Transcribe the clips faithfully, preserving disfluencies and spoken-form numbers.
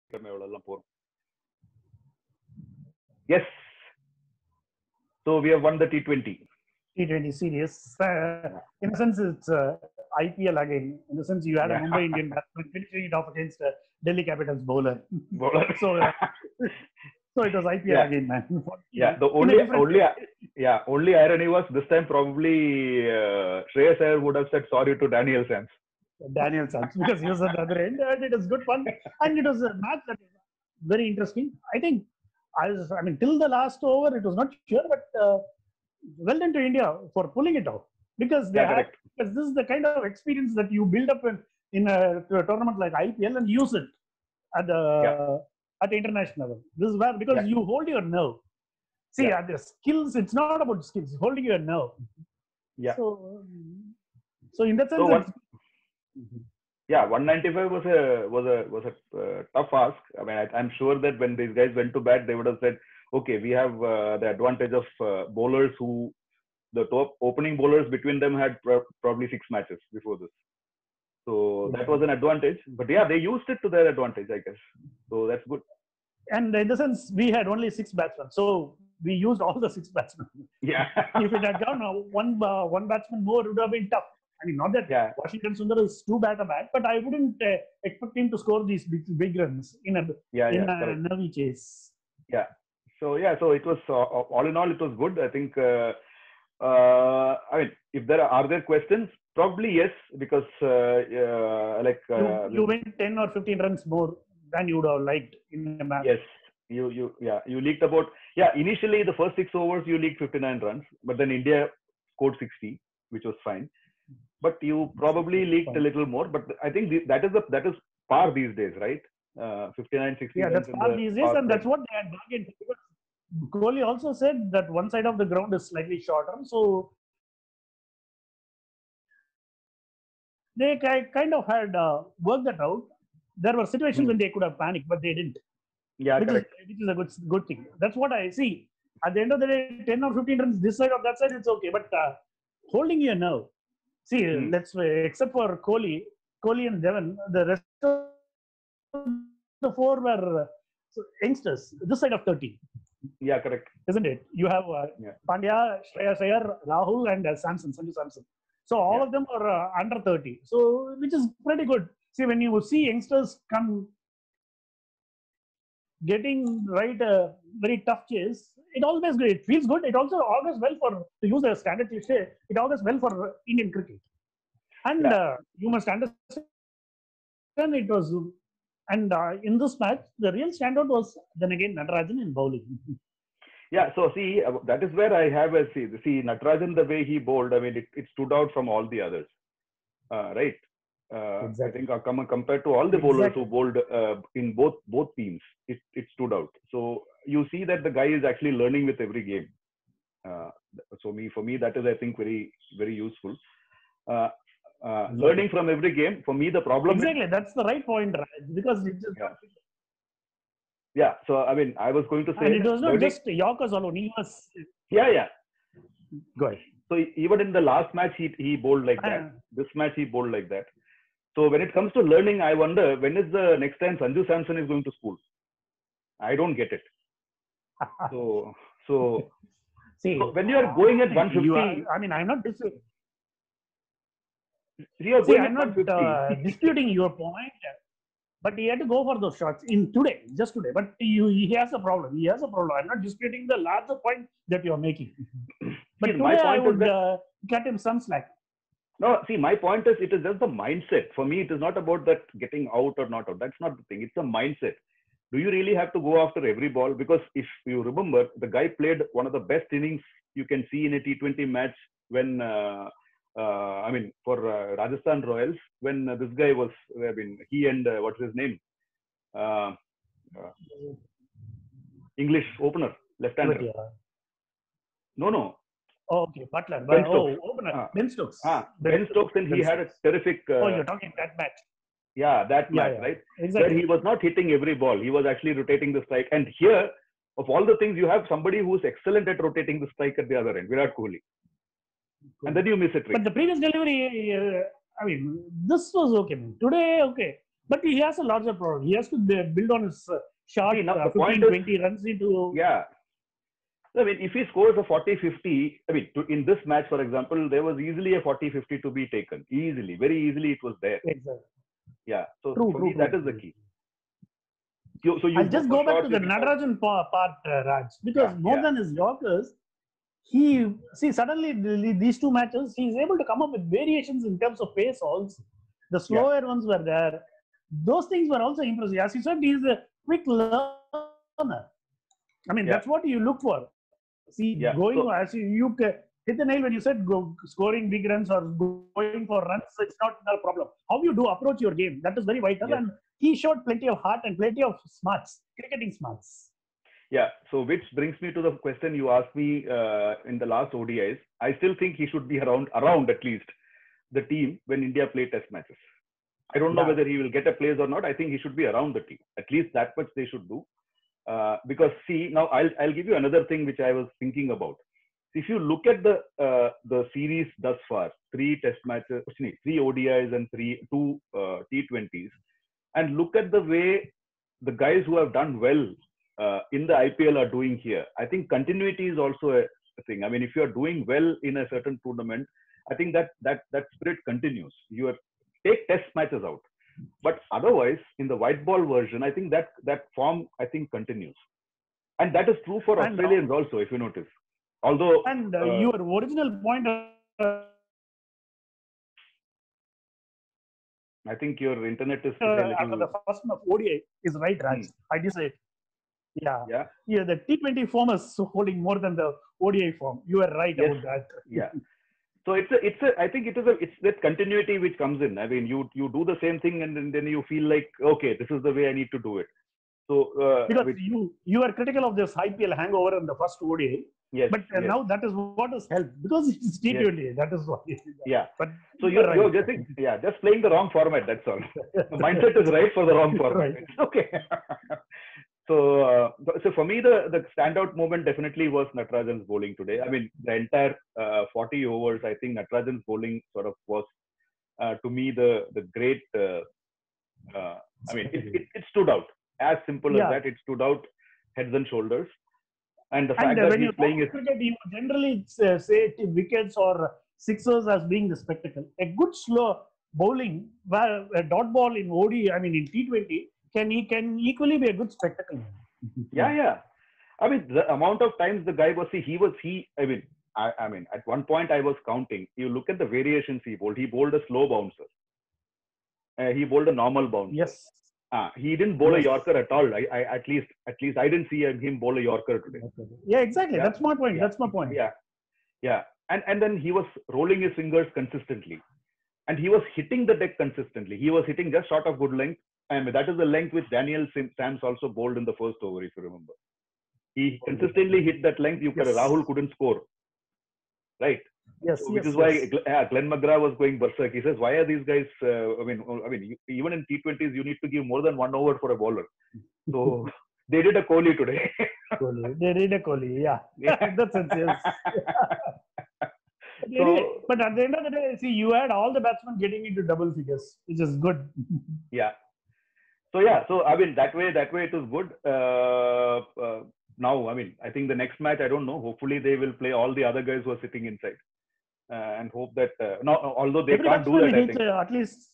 Yes. So we have won the T twenty. T twenty series. Uh, in a sense, it's uh, I P L again. In the sense, you had Yeah. a Mumbai Indian batsman finishing it off against a Delhi Capitals bowler. Bowler. so, uh, so it was I P L Yeah. again, man. Yeah. The In a only different only way. yeah only irony was this time probably uh, Shreyas Iyer would have said sorry to Daniel Sands. Daniel Sands, because he was at the other end, and it was good fun, and it was a match that was very interesting. I think, I was, I mean, till the last over, it was not sure, but uh, well done to India for pulling it off, because they Yeah, have, correct. because this is the kind of experience that you build up in, in a, to a tournament like I P L and use it at the Yeah. at the international level. This is where, because Yeah. you hold your nerve. See, Yeah. at the skills, it's not about skills, it's holding your nerve. Yeah. So, um, so in that sense, So what? it's, Yeah, one ninety-five was a was a was a uh, tough ask. I mean, I, I'm sure that when these guys went to bat, they would have said, "Okay, we have uh, the advantage of uh, bowlers who the top opening bowlers between them had pro- probably six matches before this, so that was an advantage." But yeah, they used it to their advantage, I guess. So that's good. and in the sense, we had only six batsmen, so we used all the six batsmen. Yeah. If it had gone uh, one uh, one batsman more, it would have been tough. I mean, not that Yeah. Washington Sundar is too bad a bat, but I wouldn't uh, expect him to score these big, big runs in a Yeah. in Yeah. a Correct. nervy chase. Yeah. So yeah, so it was uh, all in all, it was good. I think. Uh, uh, I mean, if there are, are there questions, probably yes, because uh, uh, like uh, You, you win ten or fifteen runs more than you would have liked in a match. yes, you you yeah you leaked about yeah initially the first six overs you leaked fifty-nine runs, but then India scored sixty, which was fine. But you probably leaked a little more. But I think the, that is the that is par these days, right? Uh, fifty-nine, sixty. Yeah, that's par these days, and that's what they had bargained. Because Kohli also said that one side of the ground is slightly shorter, so they kind of had uh, worked that out. There were situations Hmm. when they could have panicked, but they didn't. Yeah, which is, correct. which is a good good thing. That's what I see. At the end of the day, ten or fifteen runs this side or that side, it's okay. But uh, holding your nerve. See, Hmm. let's except for Kohli, Kohli and Devon, the rest of the four were uh, youngsters. This side of thirty, Yeah, correct. isn't it? You have uh, Yeah. Pandya, Shreyas Iyer, Rahul, and uh, Samson, Sanju Samson. So all Yeah. of them are uh, under thirty. So which is pretty good. See, when you see youngsters come getting right a very tough chase, it always good. It feels good. It also augurs well for, to use a standard cliche, it augurs well for Indian cricket. And Yeah. uh, you must understand it was, and uh, in this match, the real standout was then again Natarajan in bowling. Yeah, so see, uh, that is where I have a see. See, Natarajan, the way he bowled, I mean, it, it stood out from all the others, uh, right? Uh, Exactly. I think uh, com- compared to all the bowlers Exactly. who bowled uh, in both both teams, it, it stood out. So you see that the guy is actually learning with every game. Uh, so me, for me, that is, I think, very very useful. Uh, uh, Exactly. Learning from every game. For me, the problem is Exactly, that's the right point, Raj, because it just yeah. Yeah, so I mean, I was going to say, and it was not learning, just Yorkers alone. He was yeah, yeah. go ahead. So e- even in the last match, he he bowled like that. Ah. This match, he bowled like that. So when it comes to learning, I wonder when is the next time Sanju Samson is going to school? I don't get it. So so, See, so when you are going at one you fifty, are, I mean, I'm not disputing. you are See, going I'm at not one fifty. uh, disputing your point, but he had to go for those shots in today, just today. But you, he has a problem. He has a problem. I'm not disputing the larger point that you're making. But See, my today, I point is would that uh, cut him some slack. no. See, my point is it is just the mindset. For me, it is not about that getting out or not out. That's not the thing. It's a mindset. Do you really have to go after every ball? Because if you remember, the guy played one of the best innings you can see in a T twenty match when, uh, uh, I mean, for uh, Rajasthan Royals, when uh, this guy was, I mean, he and uh, what's his name? Uh, uh, English opener, left-hander. Yeah. No, no. Oh, okay, Butler. Ben But, oh, Stokes. opener. Ah. Ben Stokes. Ah, Ben Stokes, and he had a terrific. Uh, oh, you're talking that match. Yeah, that Yeah, match, yeah. right? Exactly. Where he was not hitting every ball. He was actually rotating the strike. And here, of all the things, you have somebody who's excellent at rotating the strike at the other end, Virat Kohli. Cool. And then you miss a trick. But the previous delivery, uh, I mean, this was okay. Man. Today, okay. But he has a larger problem. He has to build on his uh, shot See, now uh, the point fifteen, is, twenty runs into. yeah. I mean, if he scores a forty fifty, I mean, to, in this match, for example, there was easily a forty fifty to be taken. Easily, very easily it was there. Exactly. Yeah. So True, for true, me, true, that is the true. key. You, so you I'll go just for go back shots, to the you hit out. Natarajan pa- part, uh, Raj, because Yeah, more yeah. than his Yorkers, he see suddenly the- these two matches he's able to come up with variations in terms of pace also. The slower ones were there. Those things were also impressive. As you said, he's a quick learner. I mean, Yeah. that's what you look for. See, Yeah. going So, as you, you ca- hit the nail when you said go, scoring big runs or going for runs, it's not a problem. How you do approach your game, that is very vital. yes. And he showed plenty of heart and plenty of smarts, cricketing smarts. Yeah. So which brings me to the question you asked me uh, in the last O D Is. I still think he should be around, around at least the team when India play test matches. I don't know Yeah. whether he will get a place or not. I think he should be around the team. At least that much they should do. Uh, because see, now I'll I'll give you another thing which I was thinking about. If you look at the uh, the series thus far, three test matches, three O D Is and three two uh, T twenties, and look at the way the guys who have done well uh, in the I P L are doing here. I think continuity is also a, a thing. I mean, if you are doing well in a certain tournament, I think that that that spirit continues. You are take test matches out. But otherwise, in the white ball version, I think that that form I think continues, and that is true for And, uh, Australians also, if you notice. Although, And uh, uh, your original point. Uh, I think your internet is uh, a after little. the first one of O D I is right, Raj. Hmm. I disagree. Yeah. Yeah. Yeah, the T twenty form is holding more than the O D I form. You are right Yes. about that. Yeah. So it's a, it's a, I think it is a, it's that continuity which comes in. I mean, you you do the same thing and then, then you feel like, okay, this is the way I need to do it. So uh, Because which, you you are critical of this I P L hangover in the first O D I, yes, but uh, yes, now that is what has helped because it's T twenty. yes. That is why. Yeah. But So you're you're, you're just yeah, just playing the wrong format. That's all. The mindset is right for the wrong format. Right. It's okay. So, uh, so for me, the, the standout moment definitely was Natarajan's bowling today. I mean, the entire uh, forty overs, I think Natarajan's bowling sort of was, uh, to me, the the great. Uh, uh, I mean, it, it, it stood out. As simple Yeah. as that, it stood out heads and shoulders. And the And fact uh, that when he's you playing talk is cricket, you generally uh, say t- wickets or sixers as being the spectacle. A good slow bowling, where a dot ball in O D I, I mean in T twenty, can he can equally be a good spectacle. yeah, yeah. I mean, the amount of times the guy was, see, he was, he, I mean, I, I mean, at one point I was counting. You look at the variations he bowled. He bowled a slow bouncer. Uh, he bowled a normal bouncer. Yes. Ah, he didn't bowl Yes. a Yorker at all. I, I, at least, at least I didn't see him bowl a Yorker today. Yeah, exactly. Yeah. That's my point. Yeah. That's my point. Yeah, yeah. And and then he was rolling his fingers consistently, and he was hitting the deck consistently. He was hitting just short of good length, and that is the length which Daniel Sams also bowled in the first over, if you remember. He consistently hit that length. You Yes. could, Rahul couldn't score, right? Yes, So, which yes, is why yes. uh, Glenn McGrath was going berserk. He says, "Why are these guys? Uh, I mean, I mean, even in T twenties, you need to give more than one over for a bowler." So they did a Kohli today. Kohli. They did a Kohli, yeah. Yeah. That's it, yes. But, So- anyway, but at the end of the day, see, you had all the batsmen getting into double figures, which is good. Yeah. So yeah, so I mean that way, that way it is good. Uh, uh, now, I mean, I think the next match, I don't know. Hopefully, they will play all the other guys who are sitting inside, uh, and hope that. Uh, no, although they Every can't do batsman that, I hits think. uh, at least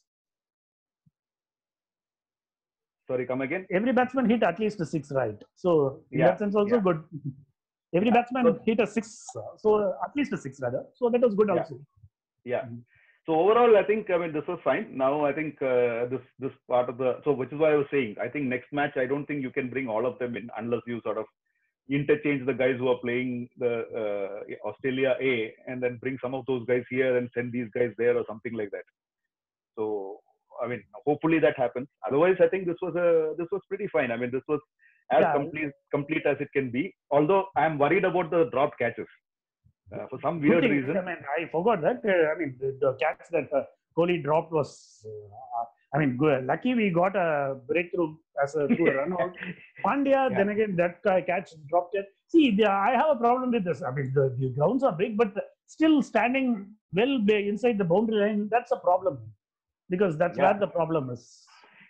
Sorry, come again. every batsman hit at least a six, right? So in Yeah, that sense, also yeah. good. Every Yeah. batsman So- hit a six, uh, so at least a six rather. So that was good Yeah. also. Yeah. So overall, I think I mean this was fine. Now I think uh, this this part of the so which is why I was saying I think next match I don't think you can bring all of them in unless you sort of interchange the guys who are playing the uh, Australia A and then bring some of those guys here and send these guys there or something like that. So I mean hopefully that happens. Otherwise I think this was a this was pretty fine. I mean this was as Yeah. complete complete as it can be. Although I am worried about the dropped catches. Uh, for some Good weird thing, reason. I mean, I forgot that. Uh, I mean, the, the catch that uh, Kohli dropped was, uh, I mean, good. Lucky we got a breakthrough as a through a run out. Pandya, Yeah. then again, that guy catch dropped it. See, the, I have a problem with this. I mean, the, the grounds are big, but still standing well inside the boundary line, that's a problem. Because that's Yeah. where the problem is.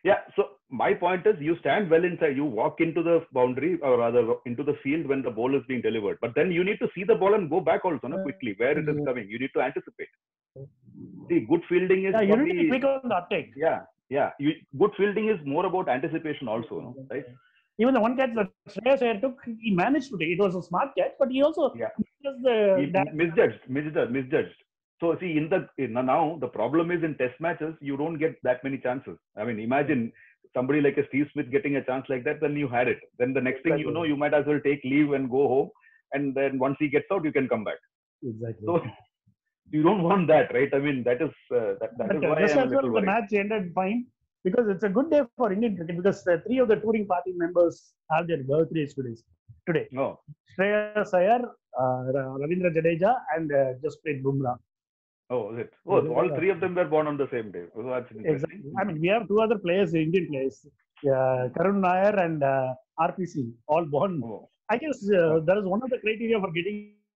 Yeah. So my point is, you stand well inside. You walk into the boundary, or rather into the field when the ball is being delivered. But then you need to see the ball and go back also, no, quickly where it is coming. You need to anticipate. See, good fielding is Yeah, you probably, need to be quick on the uptake. Yeah, yeah. You, good fielding is more about anticipation also, no? Right? Even the one catch that Shreyas Iyer took, he managed to take. It was a smart catch, but he also Yeah. just the He that, misjudged, misjudged, misjudged. So see, in the in, now the problem is in test matches you don't get that many chances. I mean, imagine somebody like a Steve Smith getting a chance like that, then you had it. Then the next thing you know, you might as well take leave and go home, and then once he gets out, you can come back. Exactly. So you don't want that, right? I mean, that is uh, that, that but is uh, why just I'm a as little well, the worried. match ended fine because it's a good day for Indian cricket because uh, three of the touring party members have their birthdays today. Today, No. Shreyas Iyer, uh, Ravindra Jadeja, and uh, Jasprit Bumrah. Oh, is it? Oh, all three of them were born on the same day. Oh, that's interesting. Exactly. I mean, we have two other players, Indian players, uh, Karun Nair and uh, R P C, all born. Oh. I guess uh, Oh. that is one of the criteria for getting.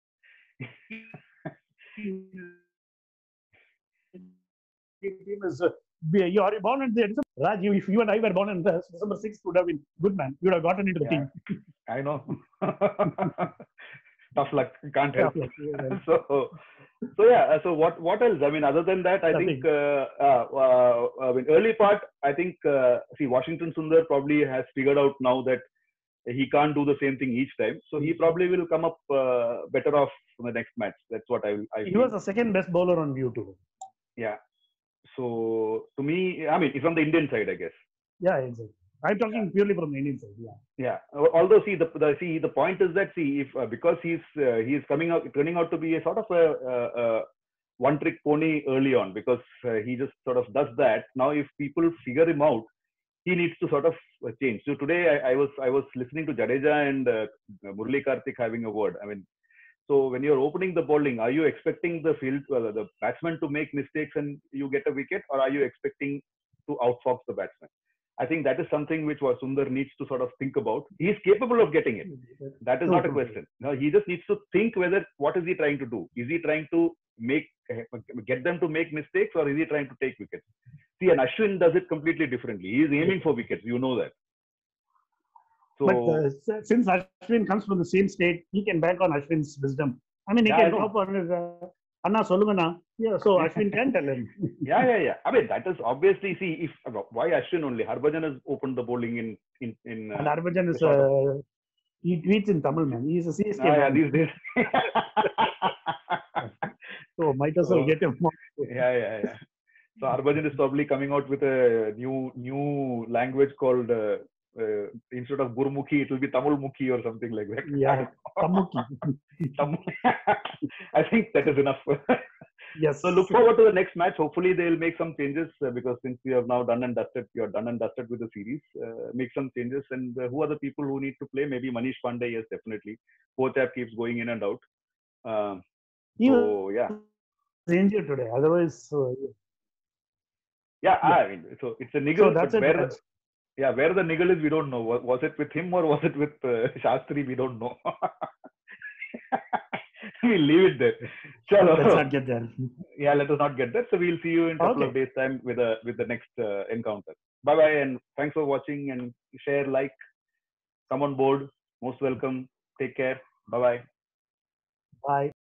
Team is uh, you are born in the Raj. You, if you and I were born in the December sixth, would have been good man. You would have gotten into the Yeah, team. I know. Tough luck. Can't help. Tough luck, yeah. so, so yeah. So what? What else? I mean, other than that, I Nothing. think uh, uh, uh, I mean, early part. I think uh, see, Washington Sundar probably has figured out now that he can't do the same thing each time. So he probably will come up uh, better off in the next match. That's what I. I He feel. was the second best bowler on view too. Yeah. So to me, I mean, from the Indian side, I guess. Yeah, exactly. I'm talking yeah. purely from the Indian side. Yeah. Yeah. Although, see, the, the see the point is that see if uh, because he's uh, he's coming out turning out to be a sort of a, a, a one trick pony early on because uh, he just sort of does that. Now, if people figure him out, he needs to sort of change. So today, I, I was I was listening to Jadeja and uh, Murali Karthik having a word. I mean. So when you're opening the bowling, are you expecting the field, uh, the batsman to make mistakes and you get a wicket, or are you expecting to outfox the batsman? I think that is something which Sundar needs to sort of think about. He is capable of getting it. That is not a question. No, he just needs to think whether what is he trying to do. Is he trying to make get them to make mistakes, or is he trying to take wickets? See, and Ashwin does it completely differently. He is aiming for wickets. You know that. So, but uh, since Ashwin comes from the same state, he can bank on Ashwin's wisdom. I mean, he yeah, can drop on his uh, Anna Solugana. Yeah, so Ashwin can tell him. yeah, yeah, yeah. I mean, that is obviously, see, if why Ashwin only? Harbhajan has opened the bowling in. in, in uh, and Harbhajan is, uh, he tweets in Tamil, man. He is a C S K. Ah, yeah, these days. So, might as well so, get him. Yeah, yeah, yeah. So, Harbhajan is probably coming out with a new new language called. Uh, Uh, instead of Gurmukhi, it will be Tamil Mukhi or something like that. Yeah, Tamukhi. I think that is enough. Yes. So look forward to the next match. Hopefully they will make some changes uh, because since we have now done and dusted, we are done and dusted with the series. Uh, make some changes. And uh, who are the people who need to play? Maybe Manish Pandey, yes, definitely. Pochap keeps going in and out. Uh, he so was yeah, injured today. Otherwise, uh, yeah, yeah. I mean, so it's a niggle. So that's but it. Where, yeah, where the niggle is, we don't know. Was, was it with him or was it with uh, Shastri? We don't know. We'll leave it there. Chalo. Let's not get there. Yeah, let us not get there. So we'll see you in a couple okay. of days' time with a with the next uh, encounter. Bye bye, and thanks for watching. And share, like, come on board. Most welcome. Take care. Bye bye. Bye.